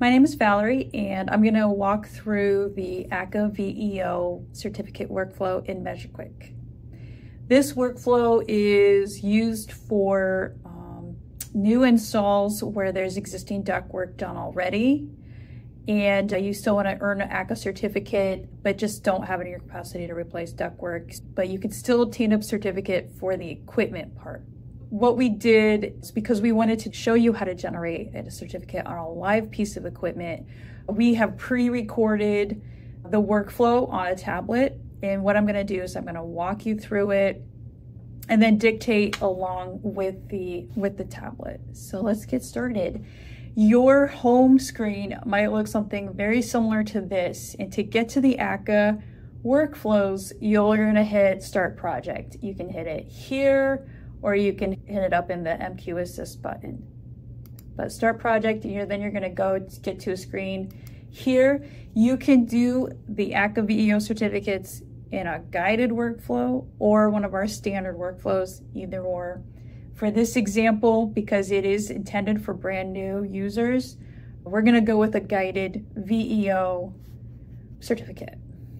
My name is Valerie, and I'm going to walk through the ACCA VEO certificate workflow in measureQuick. This workflow is used for new installs where there's existing ductwork done already, and you still want to earn an ACCA certificate, but just don't have it in your capacity to replace ductwork. But you can still obtain a certificate for the equipment part. What we did is, because we wanted to show you how to generate a certificate on a live piece of equipment, we have pre-recorded the workflow on a tablet. And what I'm going to do is I'm going to walk you through it and then dictate along with the tablet. So let's get started. Your home screen might look something very similar to this. And to get to the ACCA workflows, you're going to hit Start Project. You can hit it here, or you can hit it up in the MQ Assist button. But Start Project, then you're going to go get to a screen. Here, you can do the ACCA VEO certificates in a guided workflow or one of our standard workflows, either or. For this example, because it is intended for brand new users, we're going to go with a guided VEO certificate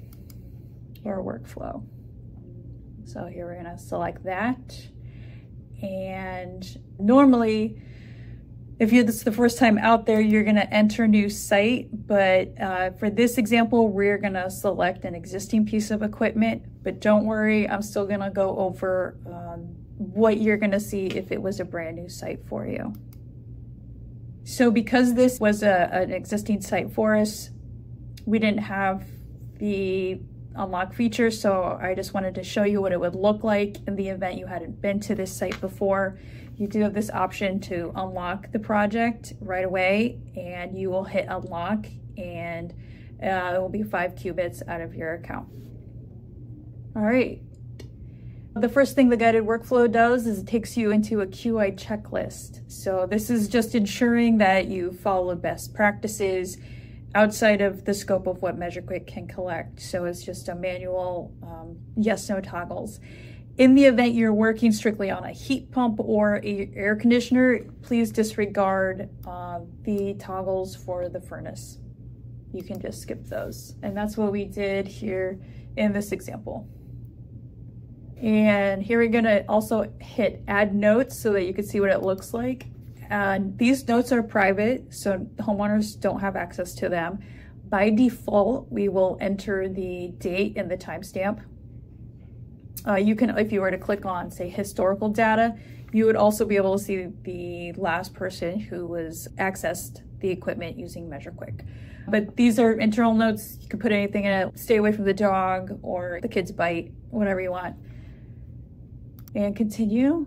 or workflow. So here we're going to select that. And normally, if this is the first time out there, you're going to enter new site. But for this example, we're going to select an existing piece of equipment. But don't worry, I'm still going to go over what you're going to see if it was a brand new site for you. So because this was an existing site for us, we didn't have the unlock feature, so I just wanted to show you what it would look like in the event you hadn't been to this site before. You do have this option to unlock the project right away, and you will hit unlock, and it will be 5 qubits out of your account. All right. The first thing the guided workflow does is it takes you into a QI checklist. So this is just ensuring that you follow best practices outside of the scope of what measureQuick can collect. So it's just a manual yes/no toggles. In the event you're working strictly on a heat pump or an air conditioner, please disregard the toggles for the furnace. You can just skip those. And that's what we did here in this example. And here we're gonna also hit add notes so that you can see what it looks like. And these notes are private, so homeowners don't have access to them. By default, we will enter the date and the timestamp. You can, if you were to click on, say, historical data, you would also be able to see the last person who was accessed the equipment using measureQuick. But these are internal notes. You can put anything in it. Stay away from the dog or the kid's bite, whatever you want. And continue.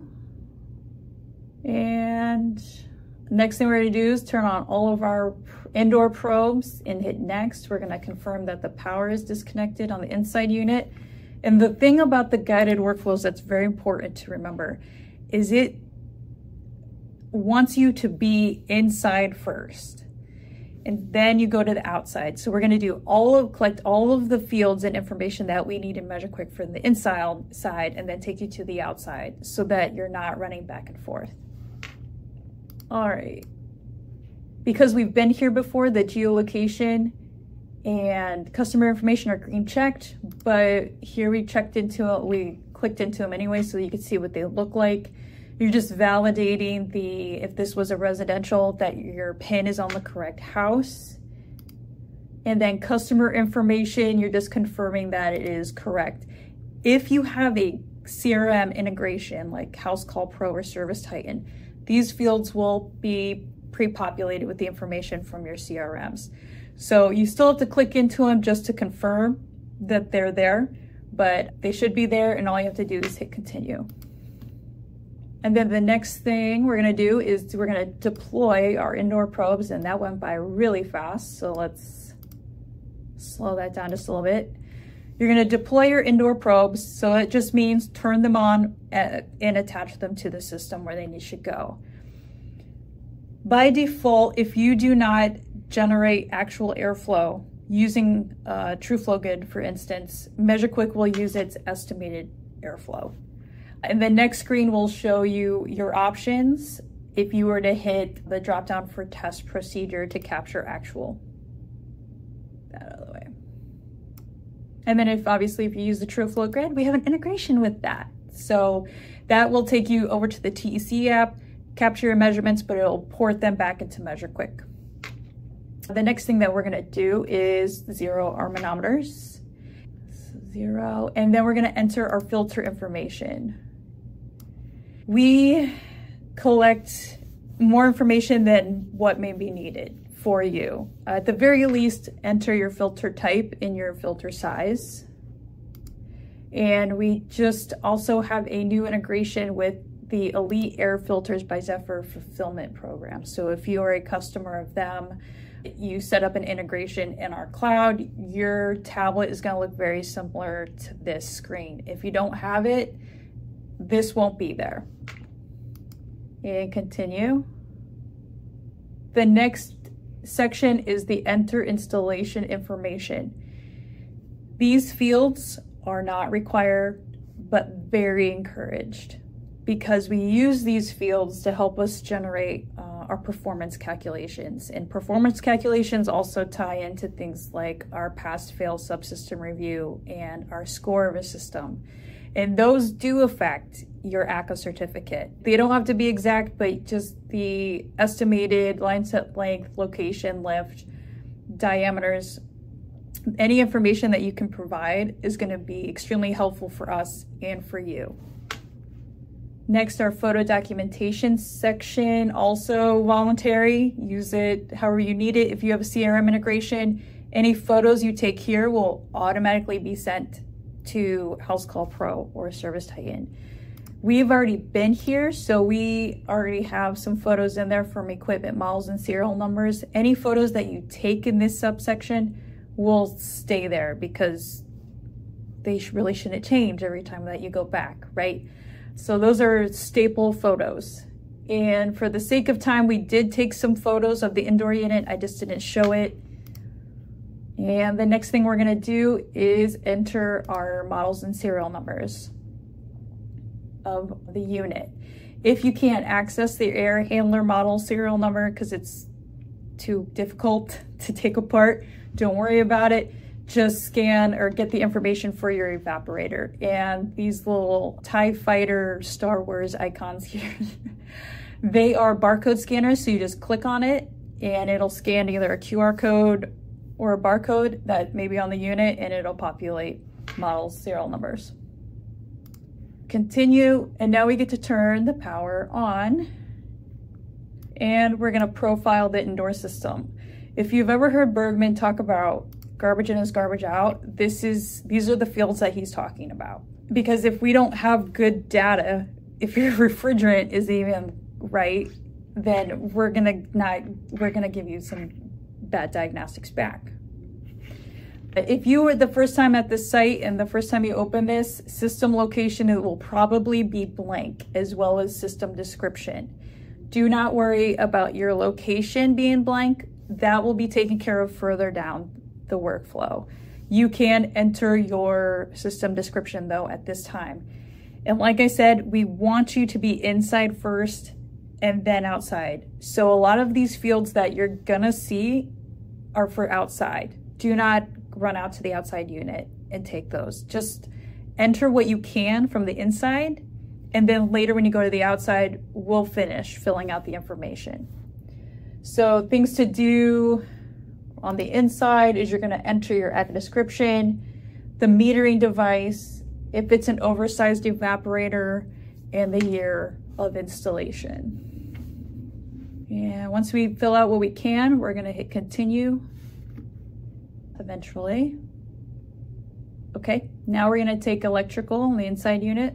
And next thing we're going to do is turn on all of our indoor probes and hit next. We're going to confirm that the power is disconnected on the inside unit. And the thing about the guided workflows that's very important to remember is it wants you to be inside first, and then you go to the outside. So we're going to collect all of the fields and information that we need in measureQuick from the inside side, and then take you to the outside so that you're not running back and forth. All right. Because we've been here before, the geolocation and customer information are green checked, but here we clicked into them anyway so you can see what they look like. You're just validating if this was a residential, that your PIN is on the correct house. And then customer information, you're just confirming that it is correct. If you have a CRM integration like House Call Pro or Service Titan, these fields will be pre-populated with the information from your CRMs. So you still have to click into them just to confirm that they're there, but they should be there, and all you have to do is hit continue. And then the next thing we're going to do is we're going to deploy our indoor probes, and that went by really fast. So let's slow that down just a little bit. You're going to deploy your indoor probes. So it just means turn them on and attach them to the system where they should go. By default, if you do not generate actual airflow using TrueFlow, for instance, measureQuick will use its estimated airflow. And the next screen will show you your options if you were to hit the drop down for test procedure to capture actual. That out of the way. And then obviously if you use the TrueFlow grid, we have an integration with that. So that will take you over to the TEC app, capture your measurements, but it'll port them back into measureQuick. The next thing that we're gonna do is zero our manometers. 0, and then we're gonna enter our filter information. We collect more information than what may be needed for you. At the very least, enter your filter type and your filter size. And we just also have a new integration with the Elite Air Filters by Zephyr fulfillment program. So if you are a customer of them, you set up an integration in our cloud, your tablet is going to look very similar to this screen. If you don't have it, this won't be there. And continue. The next section is the enter installation information. These fields are not required, but very encouraged, because we use these fields to help us generate our performance calculations. And performance calculations also tie into things like our pass-fail subsystem review and our score of a system. And those do affect your ACCA certificate. They don't have to be exact, but just the estimated line set length, location, lift, diameters, any information that you can provide is going to be extremely helpful for us and for you. Next, our photo documentation section, also voluntary. Use it however you need it. If you have a CRM integration, any photos you take here will automatically be sent to House Call Pro or Service Titan. We've already been here, so we already have some photos in there from equipment models and serial numbers. Any photos that you take in this subsection will stay there because they really shouldn't change every time that you go back, right? So those are staple photos. And for the sake of time, we did take some photos of the indoor unit. I just didn't show it. And the next thing we're gonna do is enter our models and serial numbers of the unit. If you can't access the air handler model serial number because it's too difficult to take apart, don't worry about it. Just scan or get the information for your evaporator. And these little TIE Fighter Star Wars icons here, they are barcode scanners. So you just click on it and it'll scan either a QR code or a barcode that may be on the unit, and it'll populate models, serial numbers. Continue, and now we get to turn the power on, and we're gonna profile the indoor system. If you've ever heard Bergman talk about garbage in is garbage out, these are the fields that he's talking about. Because if we don't have good data, if your refrigerant is even right, then we're gonna give you some bad diagnostics back. If you were the first time at this site and the first time you open this, system location, it will probably be blank, as well as system description. Do not worry about your location being blank. That will be taken care of further down the workflow. You can enter your system description though at this time. And like I said, we want you to be inside first and then outside. So a lot of these fields that you're gonna see are for outside. Do not run out to the outside unit and take those. Just enter what you can from the inside, and then later when you go to the outside, we'll finish filling out the information. So things to do on the inside is you're gonna enter your ACCA description, the metering device, if it's an oversized evaporator, and the year of installation. And once we fill out what we can, we're gonna hit continue eventually. Okay, now we're gonna take electrical on the inside unit.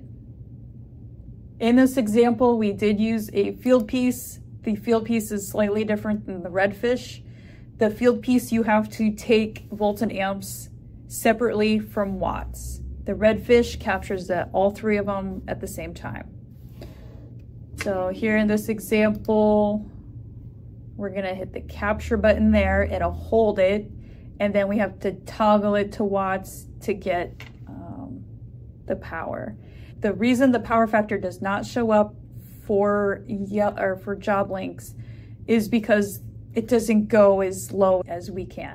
In this example, we did use a field piece. The field piece is slightly different than the redfish. The field piece, you have to take volts and amps separately from watts. The redfish captures that, all three of them at the same time. So here in this example, we're gonna hit the capture button there, it'll hold it, and then we have to toggle it to watts to get the power. The reason the power factor does not show up for job links is because it doesn't go as low as we can.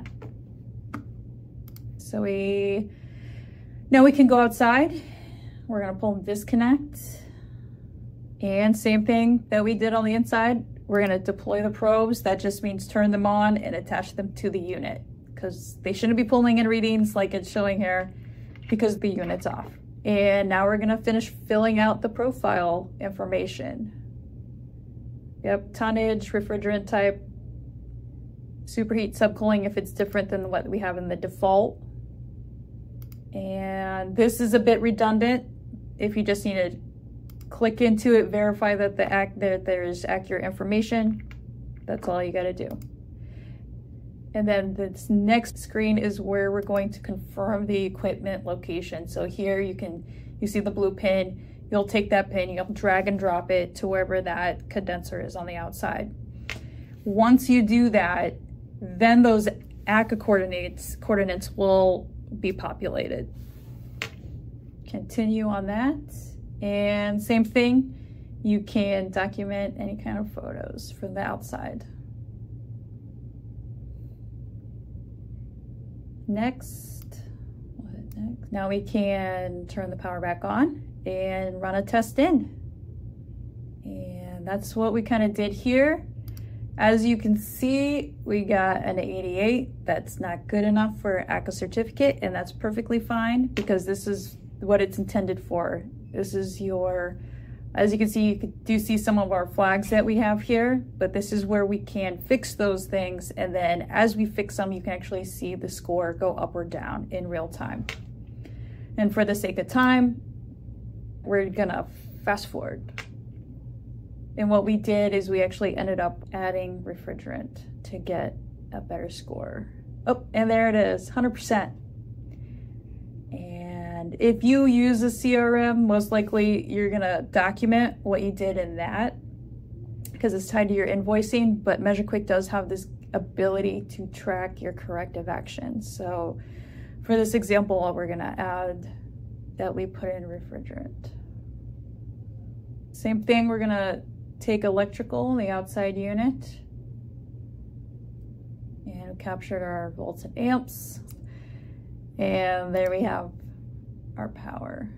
So now we can go outside. We're gonna pull and disconnect. And same thing that we did on the inside, we're gonna deploy the probes. That just means turn them on and attach them to the unit, because they shouldn't be pulling in readings like it's showing here because the unit's off. And now we're gonna finish filling out the profile information. Yep, tonnage, refrigerant type, superheat, subcooling if it's different than what we have in the default. And this is a bit redundant. If you just need to click into it, verify that there's accurate information, that's all you gotta do. And then this next screen is where we're going to confirm the equipment location. So here you see the blue pin. You'll take that pin, you'll drag and drop it to wherever that condenser is on the outside. Once you do that, then those ACCA coordinates will be populated. Continue on that. And same thing, you can document any kind of photos from the outside. Next. Now we can turn the power back on and run a test in. And that's what we kind of did here. As you can see, we got an 88. That's not good enough for ACCA certificate, and that's perfectly fine because this is what it's intended for. This is your, as you can see, you do see some of our flags that we have here, but this is where we can fix those things. And then as we fix them, you can actually see the score go up or down in real time. And for the sake of time, we're gonna fast forward. And what we did is we actually ended up adding refrigerant to get a better score. Oh, and there it is, 100%. And if you use a CRM, most likely you're gonna document what you did in that because it's tied to your invoicing, but measureQuick does have this ability to track your corrective actions. So for this example, we're gonna add that we put in refrigerant. Same thing, we're gonna take electrical, the outside unit, and captured our volts and amps. And there we have our power.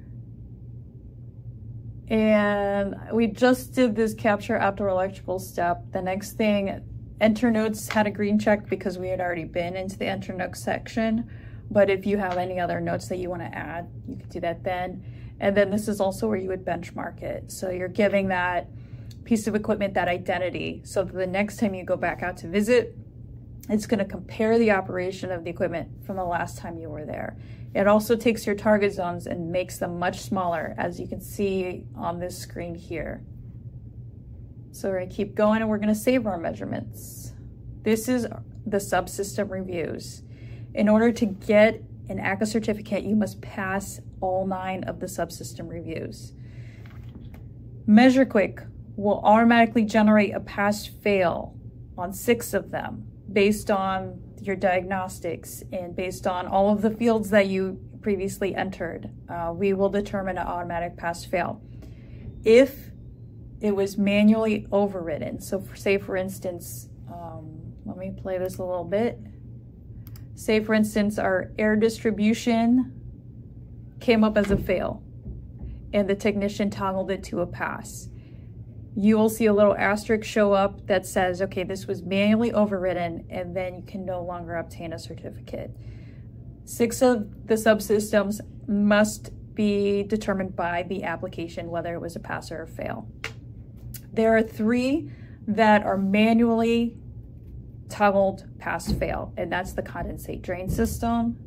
And we just did this capture outdoor electrical step. The next thing, enter notes had a green check because we had already been into the enter notes section. But if you have any other notes that you want to add, you could do that then. And then this is also where you would benchmark it. So you're giving that piece of equipment that identity. So the next time you go back out to visit, it's going to compare the operation of the equipment from the last time you were there. It also takes your target zones and makes them much smaller, as you can see on this screen here. So we're going to keep going and we're going to save our measurements. This is the subsystem reviews. In order to get an ACCA certificate, you must pass all 9 of the subsystem reviews. measureQuick will automatically generate a pass-fail on 6 of them based on your diagnostics and based on all of the fields that you previously entered. We will determine an automatic pass-fail. If it was manually overridden, so say for instance, let me play this a little bit. Say for instance, our air distribution came up as a fail and the technician toggled it to a pass. You will see a little asterisk show up that says, okay, this was manually overridden, and then you can no longer obtain a certificate. 6 of the subsystems must be determined by the application, whether it was a pass or a fail. There are 3 that are manually toggled pass-fail, and that's the condensate drain system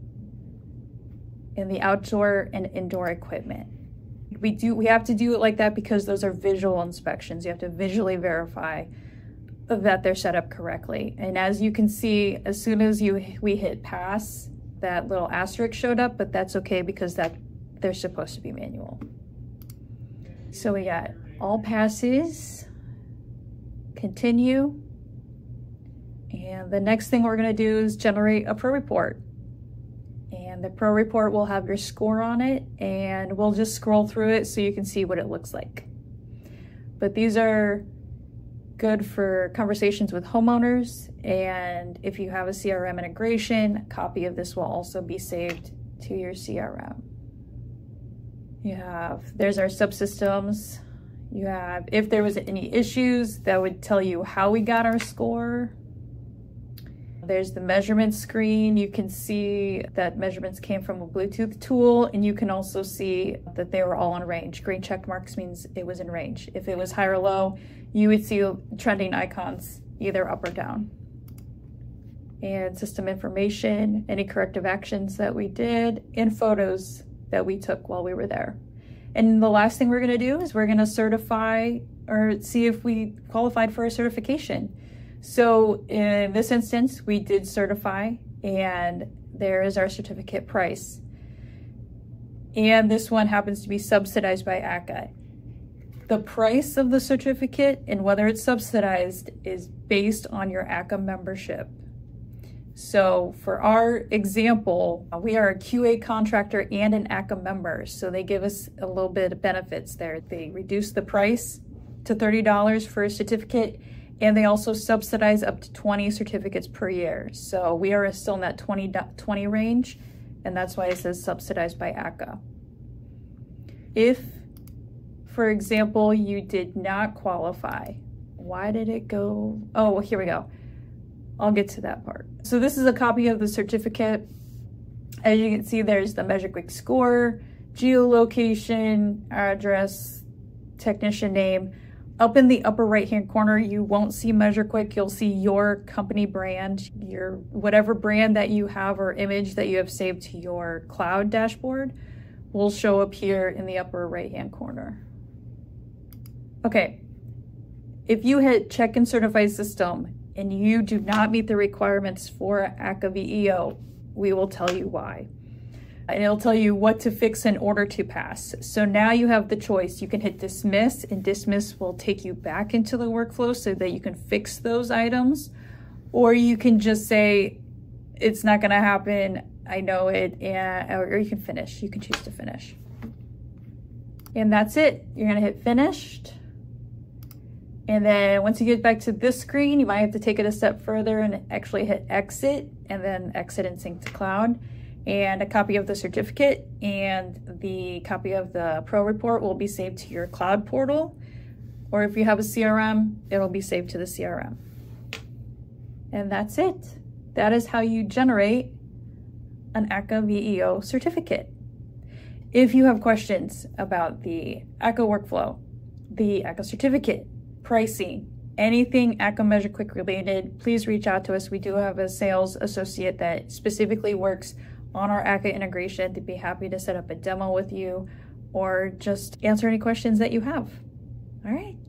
and the outdoor and indoor equipment. We have to do it like that because those are visual inspections. You have to visually verify that they're set up correctly. And as you can see, as soon as we hit pass, that little asterisk showed up, but that's okay because they're supposed to be manual. So we got all passes, continue, and the next thing we're gonna do is generate a pro report. And the pro report will have your score on it, and we'll just scroll through it so you can see what it looks like. but these are good for conversations with homeowners. And if you have a CRM integration, a copy of this will also be saved to your CRM. There's our subsystems. You have, if there was any issues, that would tell you how we got our score. There's the measurement screen. You can see that measurements came from a Bluetooth tool, and you can also see that they were all in range. Green check marks means it was in range. If it was high or low, you would see trending icons, either up or down. And system information, any corrective actions that we did, and photos that we took while we were there. And the last thing we're gonna do is we're gonna certify or see if we qualified for a certification. So in this instance, we did certify, and there is our certificate price. And this one happens to be subsidized by ACCA. The price of the certificate and whether it's subsidized is based on your ACCA membership. So for our example, we are a QA contractor and an ACCA member, so they give us a little bit of benefits there. They reduce the price to $30 for a certificate, and they also subsidize up to 20 certificates per year. So we are still in that 20 range, and that's why it says subsidized by ACCA. If, for example, you did not qualify, why did it go? Oh, here we go. I'll get to that part. So this is a copy of the certificate. As you can see, there's the measureQuick score, geolocation, address, technician name. Up in the upper right-hand corner, you won't see measureQuick. You'll see your company brand, your whatever brand that you have or image that you have saved to your cloud dashboard will show up here in the upper right-hand corner. Okay, if you hit check and certify system and you do not meet the requirements for ACCA VEO, we will tell you why. And it'll tell you what to fix in order to pass. So now you have the choice. You can hit dismiss, and dismiss will take you back into the workflow so that you can fix those items. Or you can just say, it's not gonna happen, I know it, or you can finish. You can choose to finish. And that's it. You're gonna hit finished. And then once you get back to this screen, you might have to take it a step further and actually hit exit, and then exit and sync to cloud. And a copy of the certificate and the copy of the pro report will be saved to your cloud portal. Or if you have a CRM, it'll be saved to the CRM. And that's it. That is how you generate an ACCA VEO certificate. If you have questions about the ACCA workflow, the ACCA certificate, pricing, anything ACCA measureQuick related, please reach out to us. We do have a sales associate that specifically works on our ACCA integration. They'd be happy to set up a demo with you or just answer any questions that you have. All right.